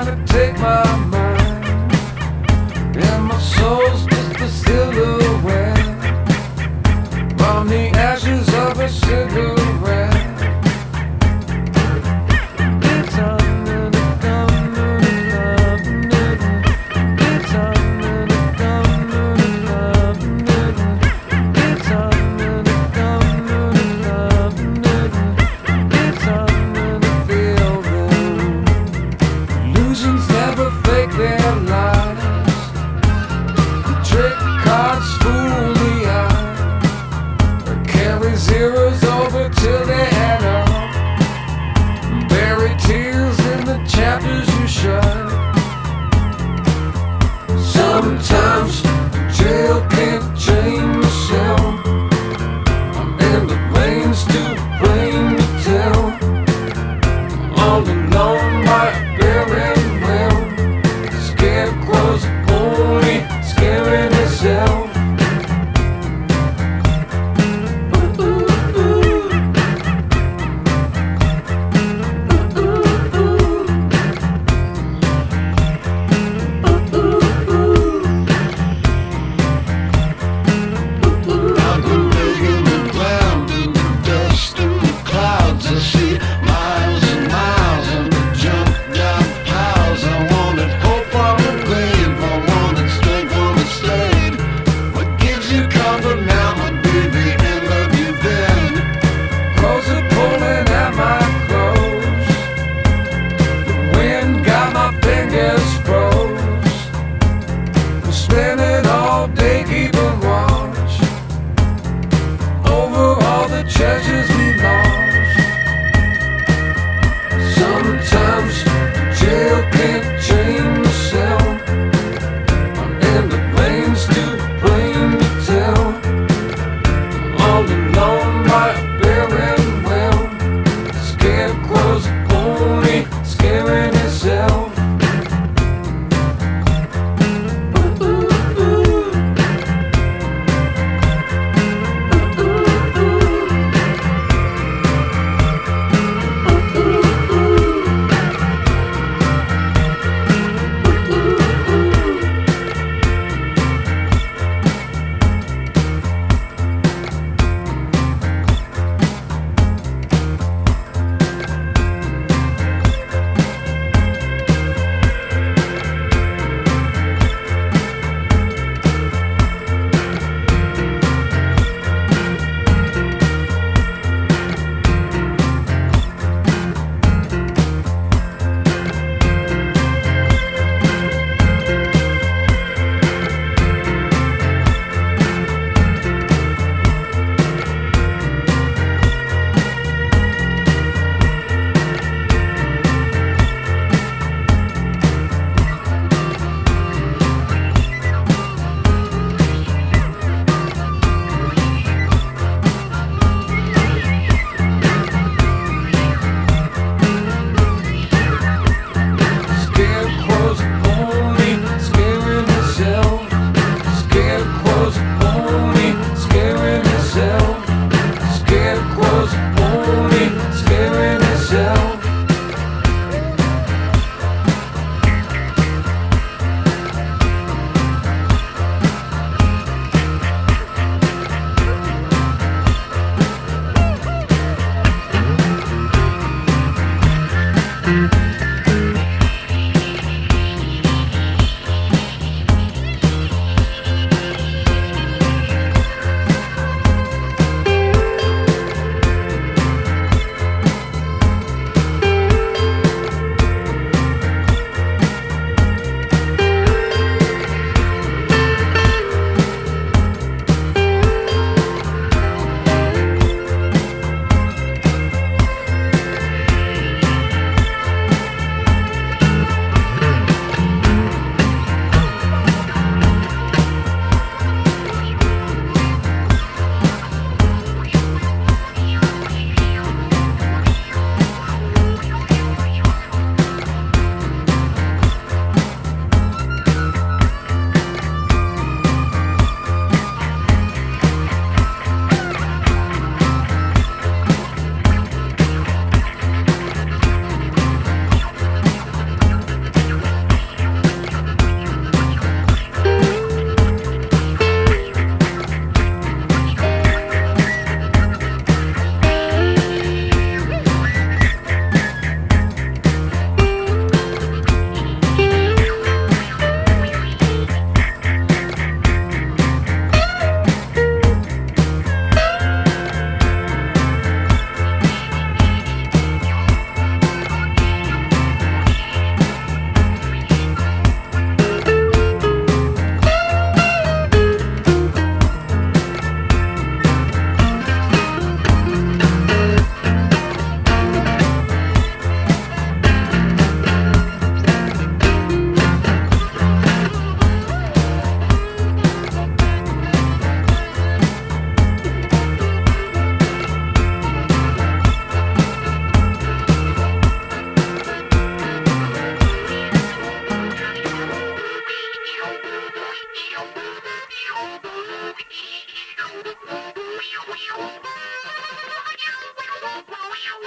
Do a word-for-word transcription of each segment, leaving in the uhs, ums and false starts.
trying to take my mind, and my soul's just a silhouette from the ashes of a cigarette. It's under the thumb of the love. It's under the thumb of the love. It's under the thumb of the love. It's under the feeling. Illusions never fake their lies. The trick cards fool the eye. Carry zeros over till they add up. Bury tears in the chapters you shut. Sometimes jail can't chain the cell, and the rain's too plain to tell. All alone by a barren well, the scarecrow's only scaring himself. I've been digging the ground in the dust and the clouds.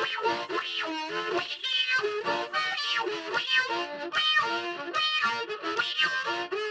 Wow.